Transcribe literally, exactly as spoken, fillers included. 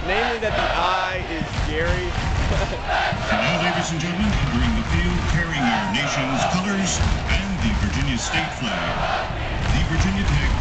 namely that the I is Gary. Now, ladies and gentlemen, entering the field, carrying our nation's colors and the Virginia state flag, the Virginia Tech